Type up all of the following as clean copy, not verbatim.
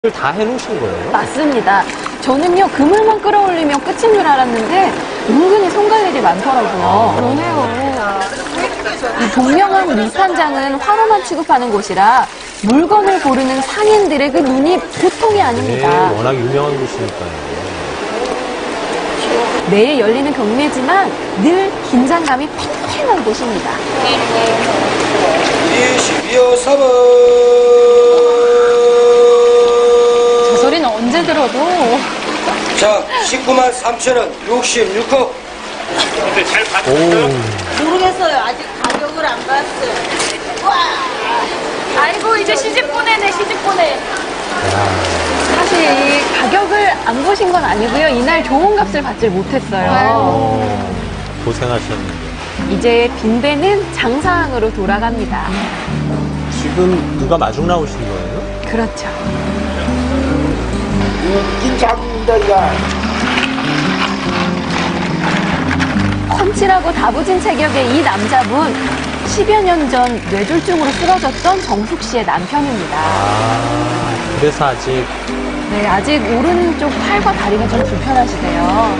다 해놓으신 거예요? 맞습니다. 저는요, 그물만 끌어올리면 끝인 줄 알았는데 은근히 손갈 일이 많더라고요. 그러네요. 이 동명항 밀판장은 화로만 취급하는 곳이라 물건을 고르는 상인들의 그 눈이 보통이 아닙니다. 네, 워낙 유명한 곳이니까요. 매일 열리는 경매지만 늘 긴장감이 팽팽한 곳입니다. 22호 3번 저 소리는 언제 들어도. 자, 19만 3천원 66호. 근데 잘 받으셨어요? 모르겠어요. 아직 가격을 안 봤어요. 와! 아이고, 이제 시집 보내네, 시집 보내. 사실 이 가격을 안 보신 건 아니고요. 이날 좋은 값을 받질 못했어요. 고생하셨는데. 이제 빈배는 장사항으로 돌아갑니다. 지금 누가 마중 나오신 거예요? 그렇죠. 인기 잡는다, 야. 훤칠하고 다부진 체격의 이 남자분, 10여 년 전 뇌졸중으로 쓰러졌던 정숙 씨의 남편입니다. 그래서 아직 네, 아직 오른쪽 팔과 다리가 좀 불편하시대요.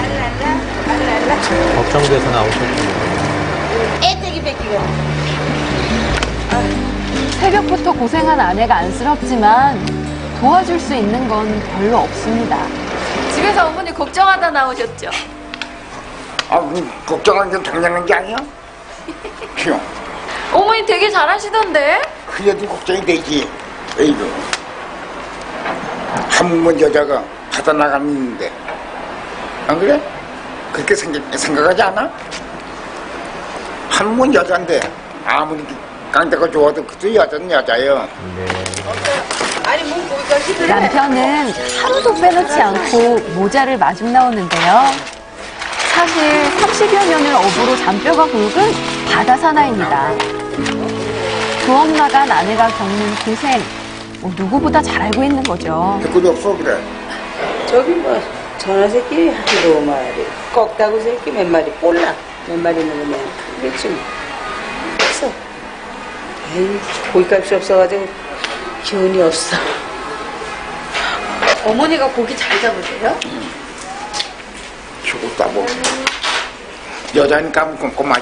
걱정돼서 나오셨군요. 애떼기 뺏기가. 새벽부터 고생한 아내가 안쓰럽지만 도와줄 수 있는 건 별로 없습니다. 집에서 어머니 걱정하다 나오셨죠? 걱정한 게 당연한 게 아니야? 그럼. 어머니 되게 잘하시던데? 그래도 걱정이 되지. 에이구. 한번 여자가 받아나가는데. 안 그래? 그렇게 생각하지 않아? 한번 여자인데, 아무리 깡대가 좋아도 그저 여자는 여자예요. 아니, 뭐, 거기까지 그래. 남편은 하루도 빼놓지 않고 모자를 마중 나오는데요. 사실 30여 년을 어부로 잔뼈가 굵은 바다 사나이입니다. 두 엄마간 아내가 겪는 고생, 누구보다 잘 알고 있는 거죠. 댓글이 없어, 그래. 저기 뭐, 전화 새끼 한두 마리, 꺽다구 새끼 몇 마리, 볼락 몇 마리 넣으면 그랬지 뭐. 그래서, 에이, 고기값이 없어가지고 기운이 없어. 어머니가 고기 잘 잡으세요? 죽었다, 뭐. 여자니까 꼼꼼하지.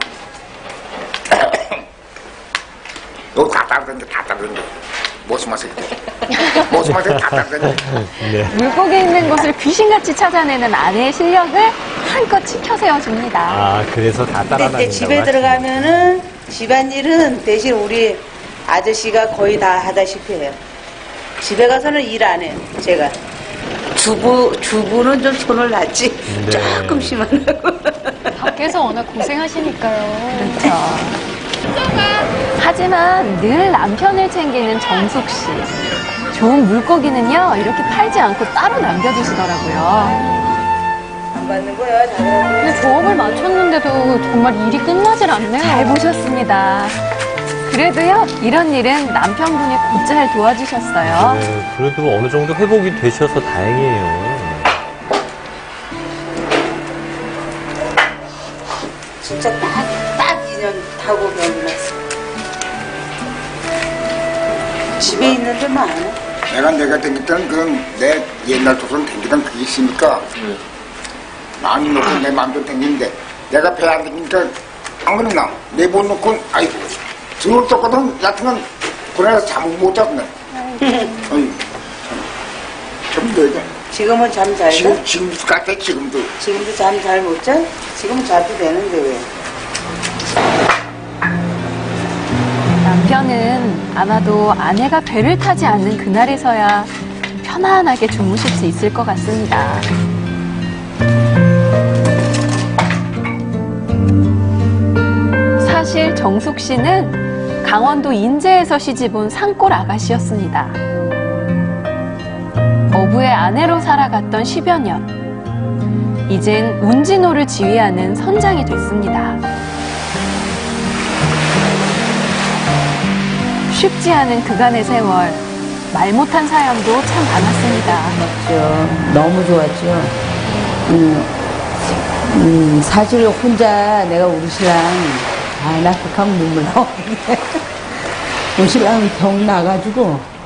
너 다 따르던데, 다 따르던데. 모스마색. 모스마색 다 따르던데. 네. 물고기 있는 곳을 귀신같이 찾아내는 아내의 실력을 한껏 치켜 세워줍니다. 아, 그래서 다 근데 따라다닌다고 이제 집에 하시네요. 들어가면은 집안일은 대신 우리 아저씨가 거의 다 하다시피 해요. 집에 가서는 일 안 해요, 제가. 주부는 좀 손을 놨지. 네. 조금씩만 하고. 밖에서 워낙 고생하시니까요. 그렇죠. 하지만 늘 남편을 챙기는 정숙 씨. 좋은 물고기는요, 이렇게 팔지 않고 따로 남겨두시더라고요. 안 받는 거야, 자기가. 근데 조업을 맞췄는데도 정말 일이 끝나질 않네요. 잘 보셨습니다. 그래도요, 이런 일은 남편분이 곧잘 도와주셨어요. 네, 그래도 어느 정도 회복이 되셔서 다행이에요. 진짜 딱 2년 타고 병이 났어. 집에 있는 데 많아. 내가 댕겼던 그런 내 옛날 조선 댕기던 그게 있으니까 마음이 놓고 내 마음도 댕기는데 내가 배 안 댕기니까 안 그러나 내보놓고 아이고 들어올 때거든 같은 건 그래서 잠을 못 자고 아이 좀 너희가 지금은 잠 잘 자? 지금도 같아 지금도 지금도 잠 잘 못 자? 지금 자도 되는데 왜? 남편은 아마도 아내가 배를 타지 않는 그날에서야 좀 편안하게 주무실 수 있을 것 같습니다. 사실 정숙 씨는 강원도 인제에서 시집온 산골 아가씨였습니다. 어부의 아내로 살아갔던 10여 년. 이젠 운진호를 지휘하는 선장이 됐습니다. 쉽지 않은 그간의 세월, 말 못한 사연도 참 많았습니다. 좋았죠. 너무 좋았죠. 사실 혼자 내가 우리 신랑, 나 극하면 눈물 나오는데. 우리 신랑은 병 나가지고